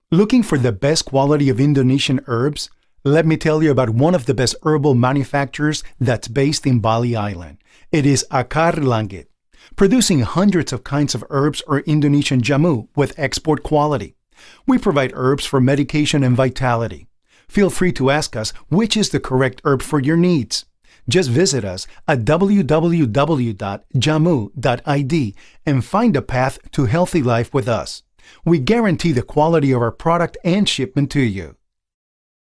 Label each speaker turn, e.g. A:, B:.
A: Looking for the best quality of Indonesian herbs? Let me tell you about one of the best herbal manufacturers that's based in Bali Island. It is Akar Langit, producing hundreds of kinds of herbs or Indonesian jamu with export quality. We provide herbs for medication and vitality. Feel free to ask us which is the correct herb for your needs. Just visit us at www.jamu.id and find a path to healthy life with us. We guarantee the quality of our product and shipment to you.